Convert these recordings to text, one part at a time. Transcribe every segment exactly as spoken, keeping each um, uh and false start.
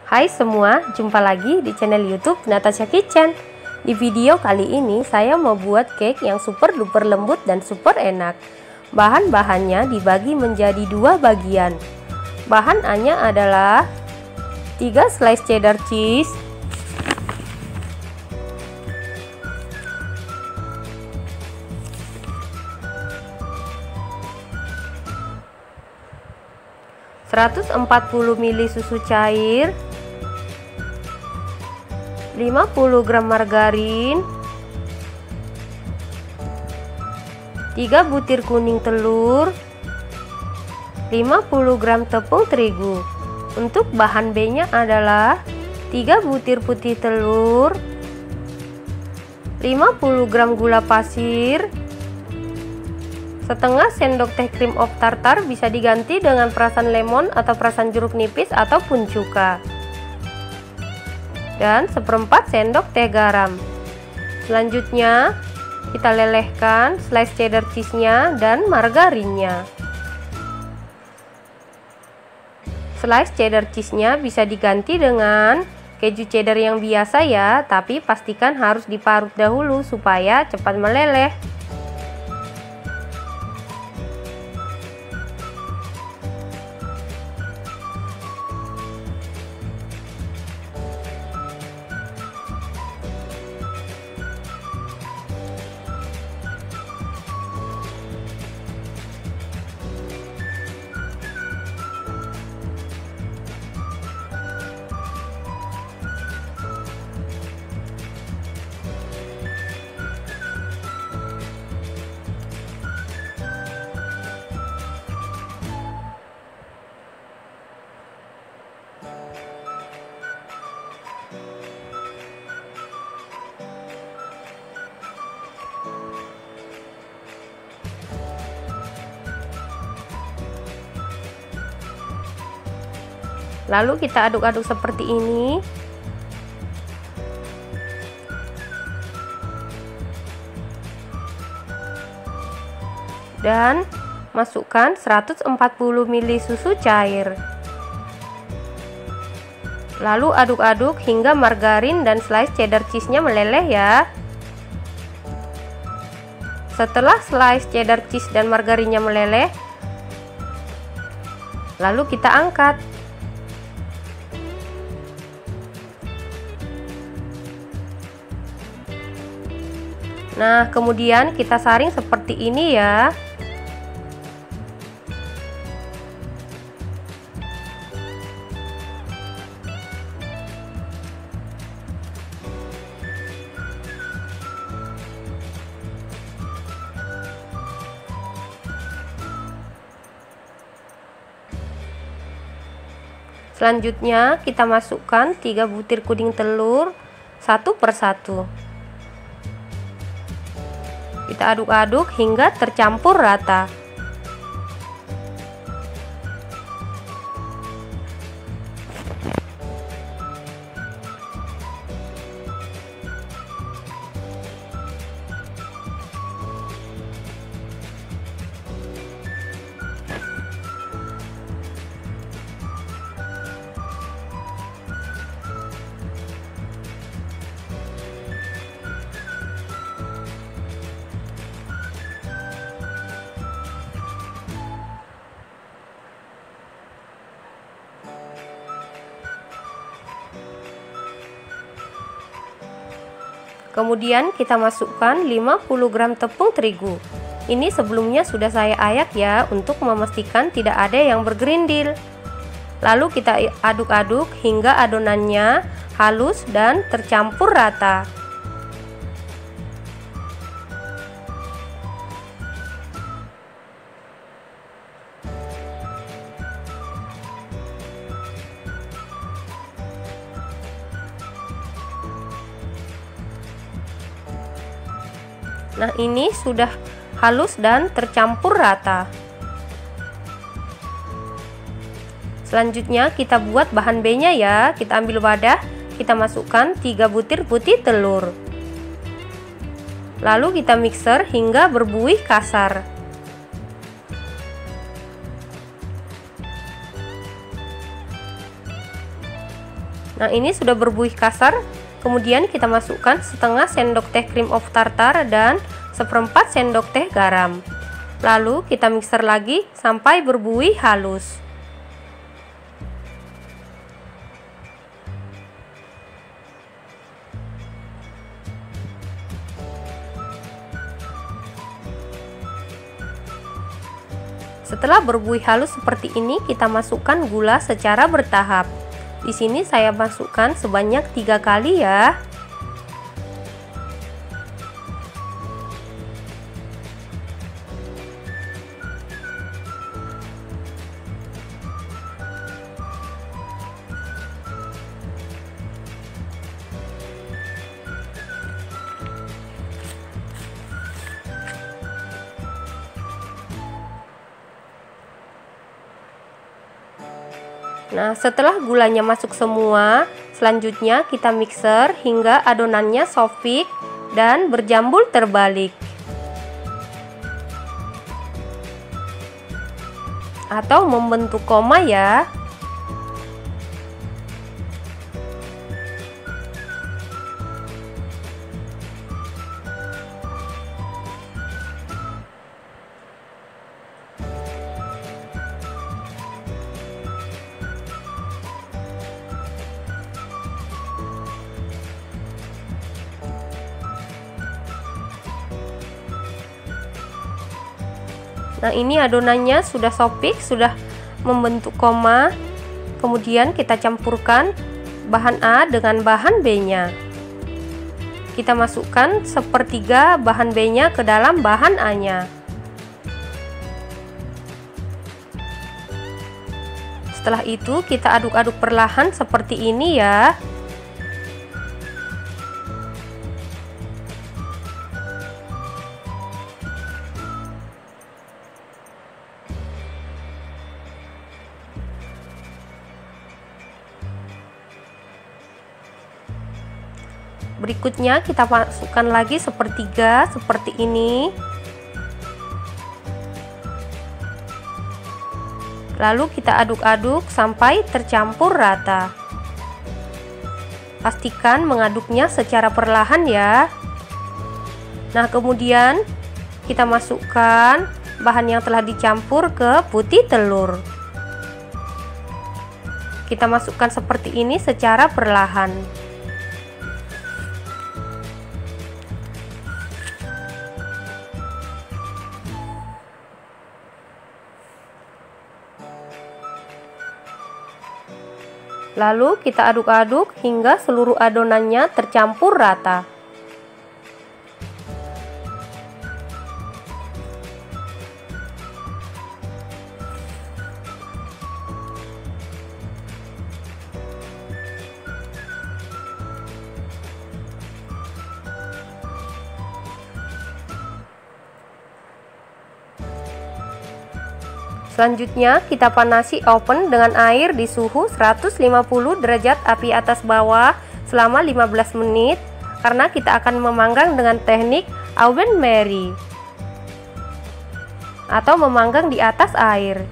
Hai semua, jumpa lagi di channel YouTube Natasha Kitchen. Di video kali ini saya mau buat cake yang super duper lembut dan super enak. Bahan-bahannya dibagi menjadi dua bagian. Bahannya adalah tiga slice cheddar cheese, seratus empat puluh mililiter susu cair, lima puluh gram margarin, tiga butir kuning telur, lima puluh gram tepung terigu. Untuk bahan B-nya adalah tiga butir putih telur, lima puluh gram gula pasir, setengah sendok teh cream of tartar, bisa diganti dengan perasan lemon atau perasan jeruk nipis ataupun cuka, dan seperempat sendok teh garam. Selanjutnya kita lelehkan slice cheddar cheese-nya dan margarinnya. Slice cheddar cheese-nya bisa diganti dengan keju cheddar yang biasa ya, tapi pastikan harus diparut dahulu supaya cepat meleleh. Lalu kita aduk-aduk seperti ini. Dan masukkan seratus empat puluh mililiter susu cair. Lalu aduk-aduk hingga margarin dan slice cheddar cheese-nya meleleh ya. Setelah slice cheddar cheese dan margarinnya meleleh, lalu kita angkat. Nah, kemudian kita saring seperti ini ya. Selanjutnya kita masukkan tiga butir kuning telur satu persatu. Kita aduk-aduk hingga tercampur rata. Kemudian kita masukkan lima puluh gram tepung terigu. Ini sebelumnya sudah saya ayak ya, untuk memastikan tidak ada yang bergerindil. Lalu kita aduk-aduk hingga adonannya halus dan tercampur rata. Nah, ini sudah halus dan tercampur rata. Selanjutnya kita buat bahan B-nya ya. Kita ambil wadah, kita masukkan tiga butir putih telur. Lalu kita mixer hingga berbuih kasar. Nah, ini sudah berbuih kasar. Kemudian kita masukkan setengah sendok teh cream of tartar dan seperempat sendok teh garam. Lalu kita mixer lagi sampai berbuih halus. Setelah berbuih halus seperti ini, kita masukkan gula secara bertahap. Di sini saya masukkan sebanyak tiga kali ya. Nah, setelah gulanya masuk semua, selanjutnya kita mixer hingga adonannya sofik dan berjambul terbalik. Atau membentuk koma ya. Nah, ini adonannya sudah sopik, sudah membentuk koma. Kemudian kita campurkan bahan A dengan bahan B-nya. Kita masukkan sepertiga bahan B-nya ke dalam bahan A-nya. Setelah itu kita aduk-aduk perlahan seperti ini ya. Berikutnya kita masukkan lagi sepertiga seperti ini. Lalu kita aduk-aduk sampai tercampur rata. Pastikan mengaduknya secara perlahan ya. Nah, kemudian kita masukkan bahan yang telah dicampur ke putih telur. Kita masukkan seperti ini secara perlahan. Lalu kita aduk-aduk hingga seluruh adonannya tercampur rata. Selanjutnya kita panasi oven dengan air di suhu seratus lima puluh derajat api atas bawah selama lima belas menit, karena kita akan memanggang dengan teknik oven Mary atau memanggang di atas air.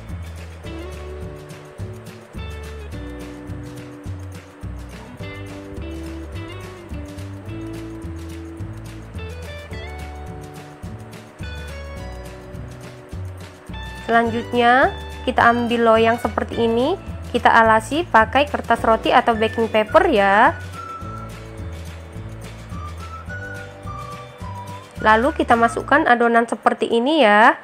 Selanjutnya kita ambil loyang seperti ini, kita alasi pakai kertas roti atau baking paper ya. Lalu kita masukkan adonan seperti ini ya.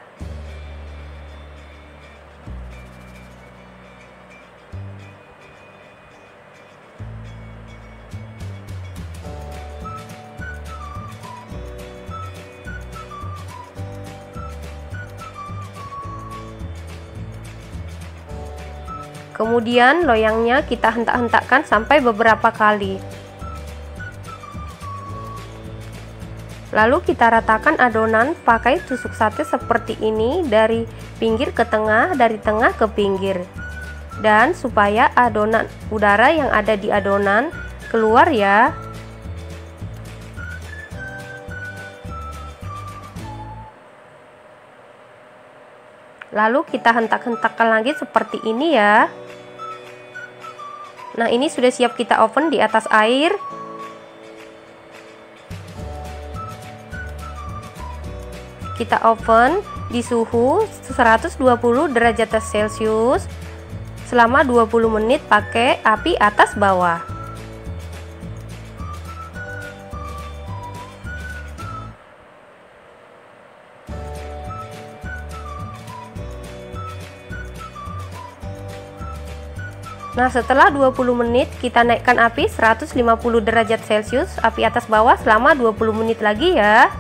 Kemudian loyangnya kita hentak-hentakkan sampai beberapa kali. Lalu kita ratakan adonan pakai tusuk sate seperti ini, dari pinggir ke tengah, dari tengah ke pinggir. Dan supaya adonan udara yang ada di adonan keluar ya. Lalu kita hentak-hentakkan lagi seperti ini ya. Nah, ini sudah siap kita oven di atas air. Kita oven di suhu seratus dua puluh derajat Celcius selama dua puluh menit pakai api atas bawah. Nah, setelah dua puluh menit kita naikkan api seratus lima puluh derajat Celcius, api atas bawah selama dua puluh menit lagi ya.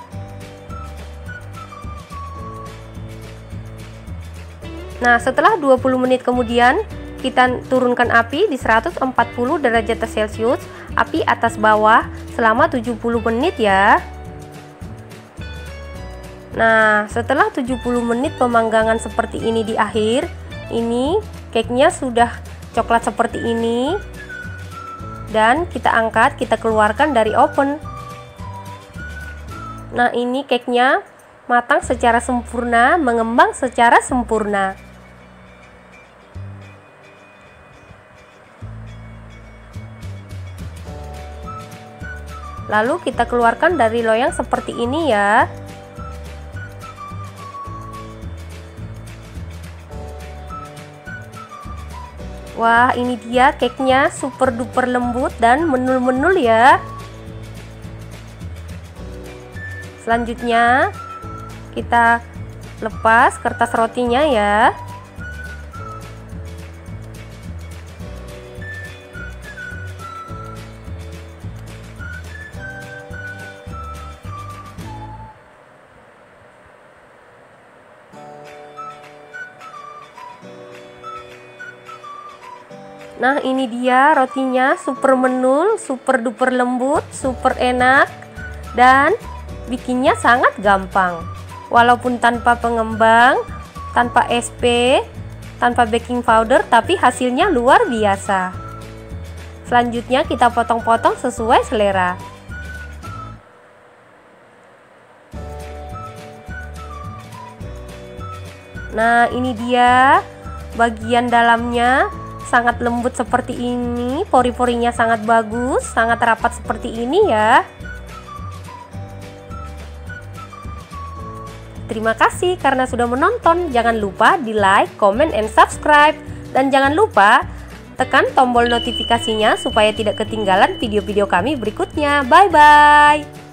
Nah, setelah dua puluh menit kemudian kita turunkan api di seratus empat puluh derajat Celcius, api atas bawah selama tujuh puluh menit ya. Nah, setelah tujuh puluh menit pemanggangan seperti ini di akhir, ini cake-nya sudah coklat seperti ini, dan kita angkat, kita keluarkan dari oven. Nah, ini cake-nya matang secara sempurna, mengembang secara sempurna. Lalu kita keluarkan dari loyang seperti ini ya. Wah, ini dia cake-nya super duper lembut dan menul-menul ya. Selanjutnya kita lepas kertas rotinya ya. Nah, ini dia rotinya super menul, super duper lembut, super enak, dan bikinnya sangat gampang. Walaupun tanpa pengembang, tanpa S P, tanpa baking powder, tapi hasilnya luar biasa. Selanjutnya kita potong-potong sesuai selera. Nah, ini dia bagian dalamnya. Sangat lembut seperti ini, pori-porinya sangat bagus, sangat rapat seperti ini ya. Terima kasih karena sudah menonton. Jangan lupa di like, comment, and subscribe. Dan jangan lupa tekan tombol notifikasinya supaya tidak ketinggalan video-video kami berikutnya. Bye-bye.